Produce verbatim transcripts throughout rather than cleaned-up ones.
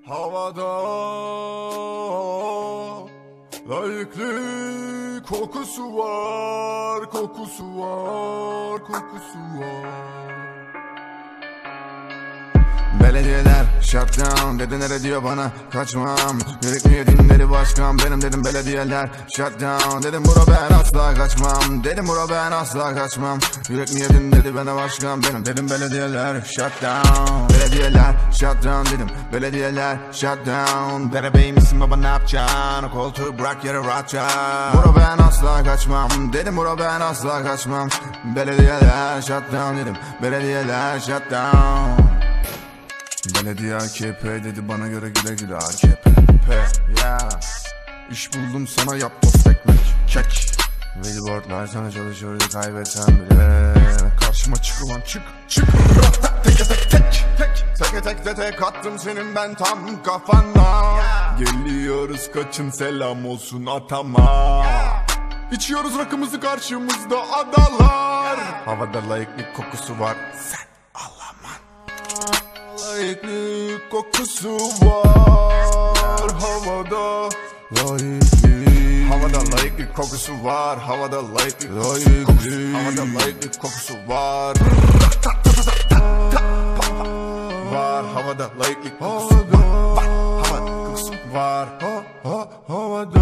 havada, layıklı kokusu var, kokusu var, kokusu var. Belediyeler shutdown dedi, nere diyor bana kaçmam. Gerekmiyor dinleri başkan, benim dedim belediyeler shutdown. Dedim bura ben asla kaçmam, dedim bura ben asla kaçmam. Yürek niye din dedi bana başkan, benim dedim belediyeler shutdown. Belediyeler shutdown dedim, belediyeler shutdown. Derebey misin baba, ne yapacaksın? O koltuğu bırak yere rahatça. Bura ben asla kaçmam, dedim bura ben asla kaçmam. Belediyeler shutdown dedim, belediyeler shutdown. Belediye A K P dedi, bana göre güle güle A K P. Yeah. İş buldum sana, yap tost ekmek kek. Billboardlar sana çalışıyordu, kaybetsem bile. Karşıma çık ulan, çık çık. Tek tek tek tek. Tek tek tek tek attım senin ben tam kafana. Yeah. Geliyoruz kaçın, selam olsun atama. Yeah. İçiyoruz rakımızı, karşımızda adalar. Yeah. Havada layıklık kokusu var, sen Allah'man. Layıklık kokusu var havada, layıklık. Havada layıklık kokusu var, havada layıklık layıklık kokusu, havada layıklık kokusu var. Var havada layıklık kokusu var, havada kokusu var. Havada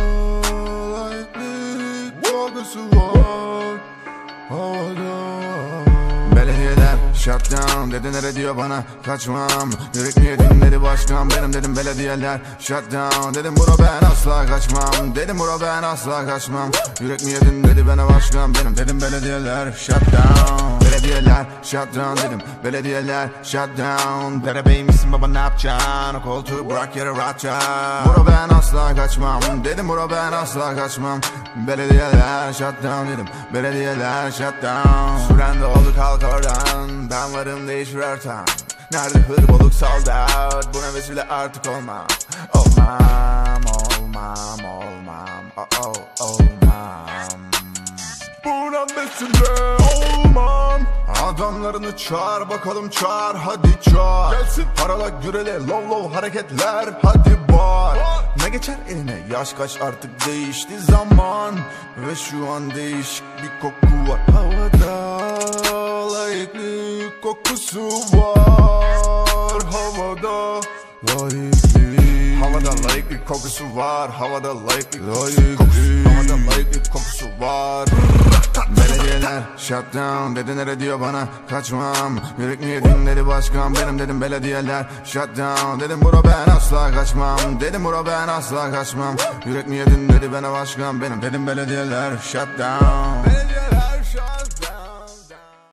layıklık kokusu var, havada. Belediyeler shutdown dedi, nere diyor bana kaçmam. Yürek niye dinleri başkan, benim dedim belediyeler shutdown. Dedim bura ben asla kaçmam, dedim bura ben asla kaçmam. Yürek niye din dedi bana başkan, benim dedim belediyeler shutdown. Belediyeler shutdown dedim, belediyeler shutdown. Derebey misin baba, ne yapacaksın? O koltuğu bırak yere rahatça. Bura ben asla kaçmam, dedim bura ben asla kaçmam. Belediyeler shutdown dedim, belediyeler shutdown. Süren de oldu, kalk oradan, ben varım değişir ortam. Nerede hır balık sold out, buna vesile artık olmam. Olmam, olmam, olmam, oh oh olmam. Buna vesile olmam. Adamlarını çağır bakalım, çağır hadi çağır. Gelsin parala gürele, lov lov hareketler hadi bağır. Ne geçer eline, yaş kaç artık değişti zaman. Ve şu an değişik bir koku var havada, layıklık kokusu var havada, layıklık. Havada layıklık kokusu var, havada layıklık layıklık kokusu, havada layıklık kokusu var. Belediyeler shutdown dedi, nere diyor bana kaçmam. Yürek niye dinleri başkan, benim dedim belediyeler shutdown. Dedim bura ben asla kaçmam, dedim bura ben asla kaçmam. Yürek niye din dedi bana başkan, benim dedim belediyeler shutdown.